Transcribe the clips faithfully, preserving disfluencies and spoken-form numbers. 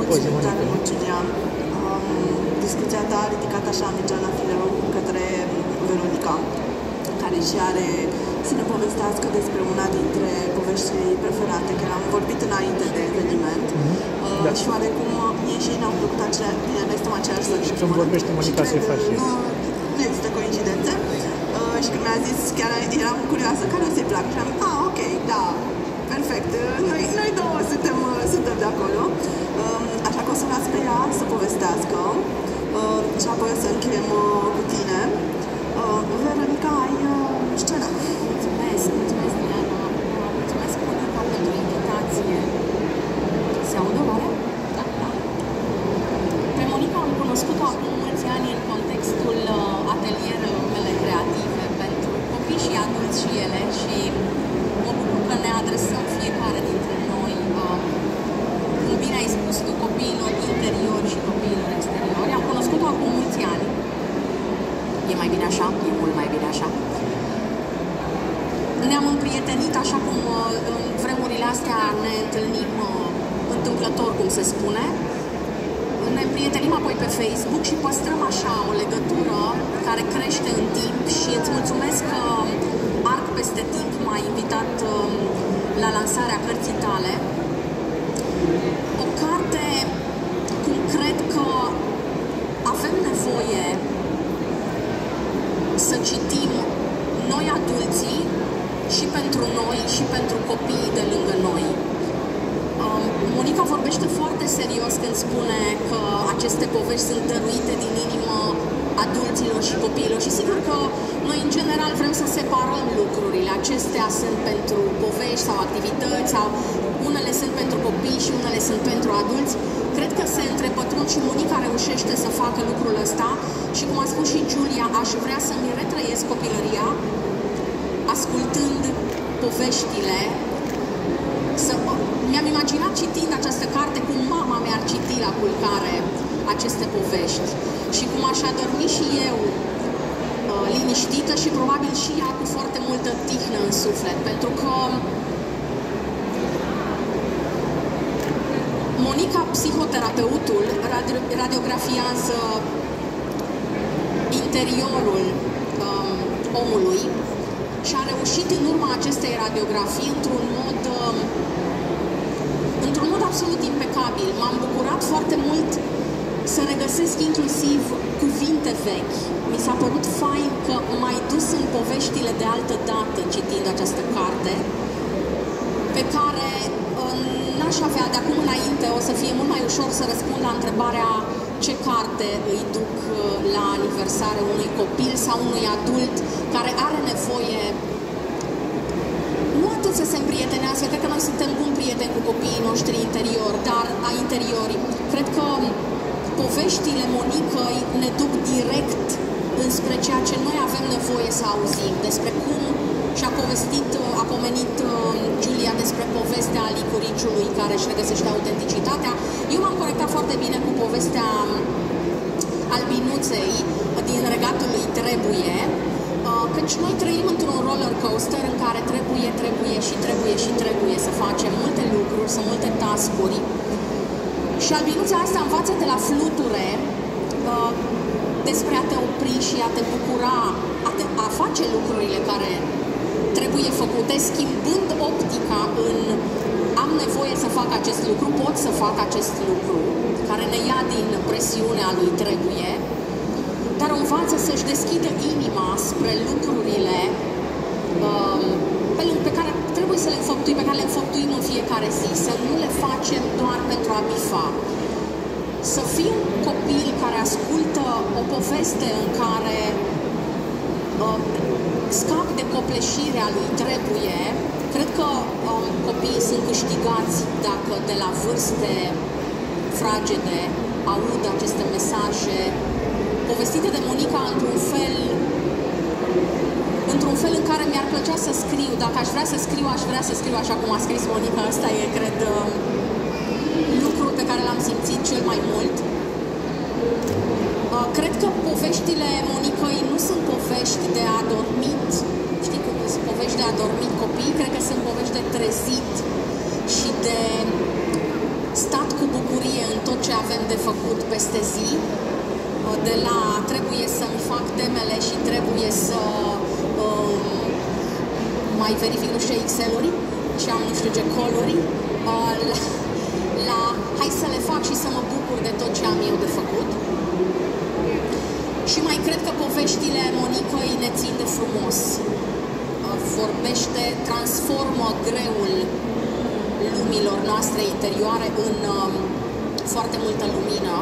scuze, Monica. Um, discuția ta a ridicat așa mingea la fileu către Veronica, care și are să ne povestească despre una dintre poveștile ei preferate, că am vorbit înainte de eveniment. Mm-hmm. uh, da. Și oarecum mie și ei ne-au plăcut acelea, bine, noi suntem aceeași țări. Și când vorbește Monica se face. Nu, nu există coincidențe. Uh, și când mi-a zis, chiar eram curioasă care o să-i placă și am zis, ah, ok, da, perfect, noi, noi două suntem, suntem de acolo. Uh, așa că o să las pe ea să povestească uh, și apoi o să încheiem uh, cu tine. Uh, Veronica, ai uh, scena. Mulțumesc, mulțumesc, Diana. Mulțumesc, Monica, pentru invitație. Se audă oare? Da, da. Pe Monica am cunoscut-o acum mulți ani în contextul uh, atelierelor mele creative pentru copii și adulți și ele și mă bucur că ne adresăm fiecare dintre noi, uh, cum bine ai spus tu, copiilor interiori și copiilor exteriori. Am cunoscut-o acum mulți ani. E mai bine așa? E mult mai bine așa. Ne-am împrietenit așa cum în vremurile astea ne întâlnim întâmplător, cum se spune. Ne împrietenim apoi pe Facebook și păstrăm așa o legătură care crește în timp și îți mulțumesc că Arc peste timp m-a invitat la lansarea cărții tale. O carte cum cred că avem nevoie să citim noi adulții și pentru noi și pentru copiii de lângă noi. Um, Monica vorbește foarte serios când spune că aceste povești sunt dăruite din inimă adulților și copiilor și sigur că noi în general vrem să separăm lucrurile. Acestea sunt pentru povești sau activități sau unele sunt pentru copii și unele sunt pentru adulți. Cred că se întrepătrund și Monica reușește să facă lucrul ăsta și cum a spus și Giulia, aș vrea să-mi retrăiesc copilăria ascultând poveștile. Să... Mi-am imaginat citind această carte cum mama mi-ar citi la culcare aceste povești și cum aș adormi și eu uh, liniștită și probabil și ea cu foarte multă tihnă în suflet, pentru că Monica, psihoterapeutul, radio, radiografiază interiorul um, omului și a reușit în urma acestei radiografii într-un mod um, într-un mod absolut impecabil. M-am bucurat foarte mult să regăsesc inclusiv cuvinte vechi. Mi s-a părut fain că m-ai dus în poveștile de altă dată citind această carte, pe care n-aș avea de acum înainte, o să fie mult mai ușor să răspund la întrebarea ce carte îi duc la aniversare unui copil sau unui adult care are nevoie nu atât să se împrietenească, cred că noi suntem buni prieteni cu copiii noștri interiori, dar a interiori. Cred că poveștile Monicăi ne duc direct înspre ceea ce noi avem nevoie să auzim, despre cum și-a povestit, a pomenit Giulia despre povestea licuriciului care își regăsește autenticitatea. Eu m-am conectat foarte bine cu povestea albinuței din Regatul lui Trebuie, căci noi trăim într-un roller coaster în care trebuie, trebuie și trebuie și trebuie să facem multe lucruri, sunt multe task-uri. Și albinuța asta învață de la fluture despre a te opri și a te bucura, a, te, a face lucrurile care trebuie făcute, schimbând optica în am nevoie să fac acest lucru, pot să fac acest lucru, care ne ia din presiunea lui trebuie, dar o învață să-și deschidă inima spre lucrurile um, pe, pe care trebuie să le înfăptuim, pe care le înfăptuim în fiecare zi, să nu le facem doar pentru a bifa. Să fii un copil care ascultă o poveste în care um, scap de copleșirea lui trebuie. Cred că um, copiii sunt câștigați dacă de la vârste fragede aud aceste mesaje povestite de Monica într-un fel într-un fel în care mi-ar plăcea să scriu. Dacă aș vrea să scriu, aș vrea să scriu așa cum a scris Monica. Asta e, cred, lucrul pe care l-am simțit cel mai mult. Cred că poveștile Monicăi nu sunt povești de adormit, știi cum sunt povești de adormit copii, cred că sunt povești de trezit și de stat cu bucurie în tot avem de făcut peste zi, de la trebuie să-mi fac temele și trebuie să um, mai verific nu știu Excel-uri și am nu știu ce coluri, uh, la, la hai să le fac și să mă bucur de tot ce am eu de făcut. Și mai cred că poveștile Monicăi ne țin de frumos. Vorbește, transformă greul lumilor noastre interioare în um, foarte multă lumină.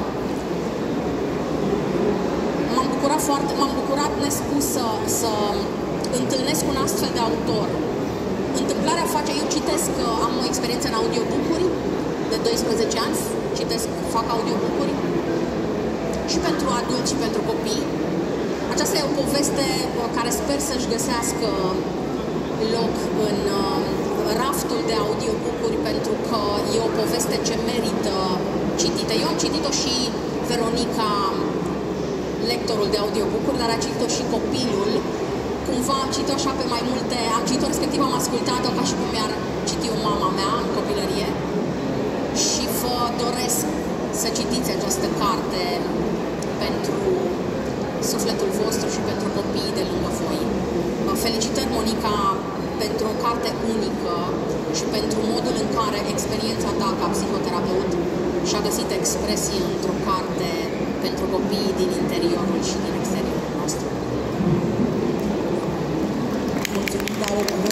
M-am bucurat foarte, m-am bucurat nespus să, să întâlnesc un astfel de autor. Întâmplarea face, eu citesc, am o experiență în audiobook-uri de doisprezece ani, citesc, fac audiobook-uri și pentru adulți și pentru copii. Aceasta e o poveste care sper să-și găsească loc în raftul de audiobook-uri, pentru că e o poveste ce merită citită. Eu am citit-o și Veronica, lectorul de audiobook-uri, dar a citit-o și copilul. Cumva am citit-o așa pe mai multe, am citit-o respectiv, am ascultat-o ca și cum mi-ar citi o mama mea în copilărie și vă doresc să citiți această carte pentru sufletul vostru și pentru copiii de lângă voi. Felicitări, Monica, pentru o carte unică și pentru modul în care experiența ta ca psihoterapeut și-a găsit expresie într-o carte pentru copiii din interiorul și din exteriorul nostru. Mulțumim tare